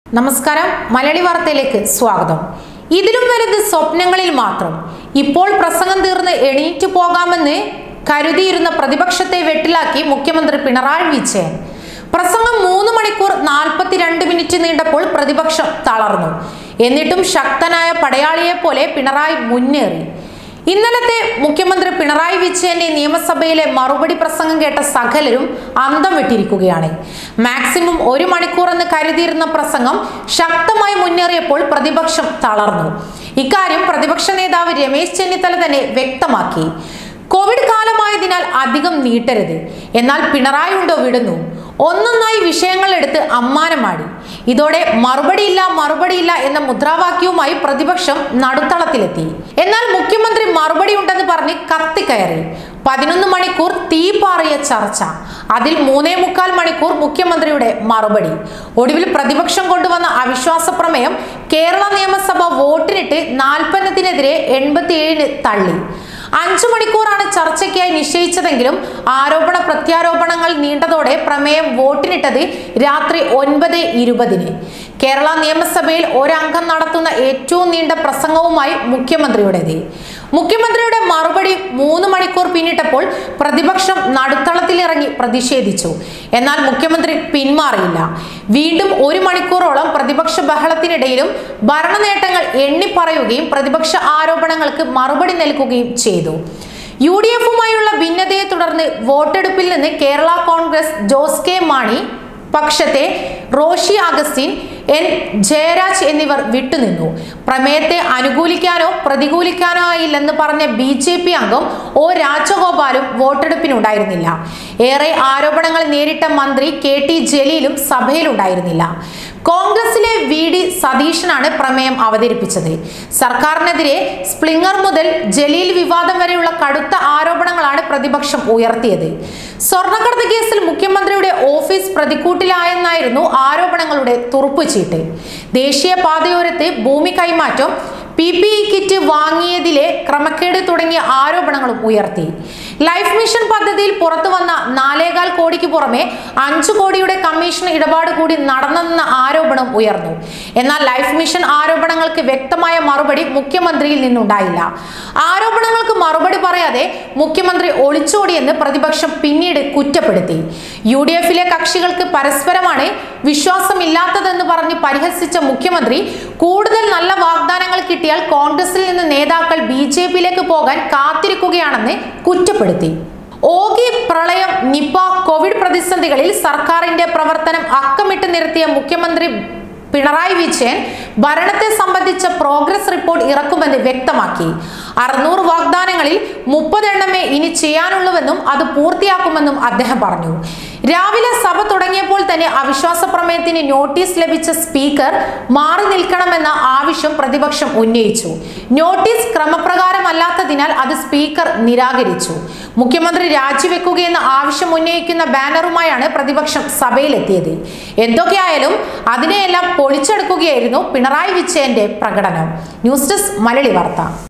നമസ്കാരം, മലയാളി വാർത്തയിലേക്ക് സ്വാഗതം. ഇതിലും വലുത് സ്വപ്നങ്ങളിൽ മാത്രം. ഇപ്പോൾ പ്രസംഗം തീർന്ന് എണീറ്റു പോകാമെന്ന് കരുതിയിരുന്ന പ്രതിപക്ഷത്തെ വെട്ടിലാക്കി മുഖ്യമന്ത്രി പിണറായി വിജയൻ. പ്രസംഗം 3 മണിക്കൂർ 42 മിനിറ്റ് നീണ്ടപ്പോൾ പ്രതിപക്ഷം തളർന്നു. എന്നിട്ടും ശക്തനായ പടയാളിയെ പോലെ പിണറായി മുന്നേറി. ഇന്നലത്തെ മുഖ്യമന്ത്രി പിണറായി വിജയന്റെ നിയമസഭയിലെ മറുപടി പ്രസംഗം കേട്ട സകലരും അന്തം വിട്ടിരിക്കുകയാണ്. മാക്സിമം 1 മണിക്കൂർ എന്ന് കരുതിയിരുന്ന പ്രസംഗം ശക്തമായി മുന്നേറിയപ്പോൾ പ്രതിപക്ഷം തളർന്നു. ഇക്കാര്യം പ്രതിപക്ഷ നേതാവ് രമേശ് ചെന്നിത്തല തന്നെ വ്യക്തമാക്കി. കോവിഡ് കാലമായതിനാൽ അധികം നീട്ടരുത്. എന്നാൽ പിണറായി ഉണ്ടോ വിടുന്നു. ഒന്നൊന്നായി വിഷയങ്ങൾ എടുത്ത് അമ്മാനമാടി. ഇതോടെ മറുപടിയില്ല എന്ന മുദ്രാവാക്യവുമായി പ്രതിപക്ഷം നടുത്തളത്തിലെത്തി. എന്നാൽ മുഖ്യമന്ത്രി മറുപടി ഉണ്ടെന്ന് പറഞ്ഞ് കത്തിക്കയറി. 11 മണിക്കൂർ തീപാറിയ ചർച്ച. അതിൽ 3.25 മണിക്കൂർ മുഖ്യമന്ത്രിയുടെ മറുപടി. ഒടുവിൽ പ്രതിപക്ഷം കൊണ്ടുവന്ന അവിശ്വാസ പ്രമേയം കേരള നിയമസഭ വോട്ടിനിട്ട് 40-നെതിരെ 87-ന് തള്ളി. 5 മണിക്കൂറാണ് ചർച്ചയ്ക്കായി നിശ്ചയിച്ചതെങ്കിലും ആരോപണ പ്രത്യാരോപണങ്ങൾ നീണ്ടതോടെ പ്രമേയം വോട്ടിനിട്ടത് രാത്രി 9:20-ന്. കേരള നിയമസഭയിൽ ഒരംഗം നടത്തുന്ന ഏറ്റവും നീണ്ട പ്രസംഗവുമായി മുഖ്യമന്ത്രിയുടേത്. മുഖ്യമന്ത്രിയുടെ മറുപടി 3 മണിക്കൂർ പിന്നിട്ടപ്പോൾ പ്രതിപക്ഷം നടുത്തളത്തിലിറങ്ങി പ്രതിഷേധിച്ചു. എന്നാൽ മുഖ്യമന്ത്രി പിന്മാറിയില്ല. വീണ്ടും 1 മണിക്കൂറോളം പ്രതിപക്ഷ ബഹളത്തിനിടയിലും ഭരണ നേട്ടങ്ങൾ എണ്ണിപ്പറയുകയും പ്രതിപക്ഷ ആരോപണങ്ങൾക്ക് മറുപടി നൽകുകയും ചെയ്തു. UDF-ഉമായുള്ള ഭിന്നതയെ തുടർന്ന് വോട്ടെടുപ്പിൽ നിന്ന് കേരള കോൺഗ്രസ് ജോസ് കെ മാണി പക്ഷത്തെ റോഷി അഗസ്റ്റിൻ, N ജയരാജ് എന്നിവർ വിട്ടുനിന്നു. പ്രമേയത്തെ അനുകൂലിക്കാനോ പ്രതികൂലിക്കാനോ ആയില്ലെന്ന് പറഞ്ഞ BJP അംഗം O രാജഗോപാലും വോട്ടെടുപ്പിനുണ്ടായിരുന്നില്ല. ഏറെ ആരോപണങ്ങൾ നേരിട്ട മന്ത്രി KT ജലീലും സഭയിലുണ്ടായിരുന്നില്ല. കോൺഗ്രസിലെ VD സതീശനാണ് പ്രമേയം അവതരിപ്പിച്ചത്. സർക്കാരിനെതിരെ സ്പ്ലിംഗർ മുതൽ ജലീൽ വിവാദം വരെയുള്ള കടുത്ത ആരോപണങ്ങളാണ് പ്രതിപക്ഷം ഉയർത്തിയത്. സ്വർണ്ണക്കടത്ത് കേസിൽ മുഖ്യമന്ത്രിയുടെ ഓഫീസ് പ്രതിക്കൂട്ടിലായെന്നായിരുന്നു ആരോപണങ്ങളുടെ തുറുപ്പുചീട്ട്. ദേശീയ പാതയോരത്ത് ഭൂമി കൈമാറ്റം, PPE കിറ്റ് വാങ്ങിയതിലെ ക്രമക്കേട് തുടങ്ങിയ ആരോപണങ്ങളും ഉയർത്തി. ലൈഫ് മിഷൻ പദ്ധതിയിൽ പുറത്തു വന്ന 4.25 കോടിക്ക് പുറമെ 5 കോടിയുടെ കമ്മീഷൻ ഇടപാട് കൂടി നടന്നെന്ന ആരോപണം ഉയർന്നു. എന്നാൽ ലൈഫ് മിഷൻ ആരോപണങ്ങൾക്ക് വ്യക്തമായ മറുപടി മുഖ്യമന്ത്രിയിൽ നിന്നുണ്ടായില്ല. ആരോപണങ്ങൾക്ക് മറുപടി പറയാതെ മുഖ്യമന്ത്രി ഒളിച്ചോടിയെന്ന് പ്രതിപക്ഷം പിന്നീട് കുറ്റപ്പെടുത്തി. UDF-ലെ കക്ഷികൾക്ക് പരസ്പരമാണ് വിശ്വാസമില്ലാത്തതെന്ന് പറഞ്ഞ് പരിഹസിച്ച മുഖ്യമന്ത്രി കൂടുതൽ നല്ല വാഗ്ദാനങ്ങൾ കിട്ടിയാൽ കോൺഗ്രസിൽ നിന്ന് നേതാക്കൾ BJP-യിലേക്ക് പോകാൻ കാത്തിരിക്കുകയാണെന്ന് കുറ്റപ്പെടുത്തി. ഓഗി, പ്രളയം, നിപ, കോവിഡ് പ്രതിസന്ധികളിൽ സർക്കാരിന്റെ പ്രവർത്തനം അക്കമിട്ട് നിരത്തിയ മുഖ്യമന്ത്രി പിണറായി വിജയൻ ഭരണത്തെ സംബന്ധിച്ച പ്രോഗ്രസ് റിപ്പോർട്ട് ഇറക്കുമെന്ന് വ്യക്തമാക്കി. 600 വാഗ്ദാനങ്ങളിൽ 30 എണ്ണമേ ഇനി ചെയ്യാനുള്ളൂവെന്നും അത് പൂർത്തിയാക്കുമെന്നും അദ്ദേഹം പറഞ്ഞു. രാവിലെ സഭ തുടങ്ങിയപ്പോൾ തന്നെ അവിശ്വാസ പ്രമേയത്തിന് നോട്ടീസ് ലഭിച്ച സ്പീക്കർ മാറി നിൽക്കണമെന്ന ആവശ്യം പ്രതിപക്ഷം ഉന്നയിച്ചു. നോട്ടീസ് ക്രമപ്രകാരമല്ലാത്തതിനാൽ അത് സ്പീക്കർ നിരാകരിച്ചു. മുഖ്യമന്ത്രി രാജിവെക്കുകയെന്ന ആവശ്യം ഉന്നയിക്കുന്ന ബാനറുമായാണ് പ്രതിപക്ഷം സഭയിലെത്തിയത്. എന്തൊക്കെയായാലും അതിനെയെല്ലാം പൊളിച്ചെടുക്കുകയായിരുന്നു പിണറായി വിജയന്റെ പ്രകടനം. ന്യൂസ് ഡെസ്ക്, മലയാളി വാർത്ത.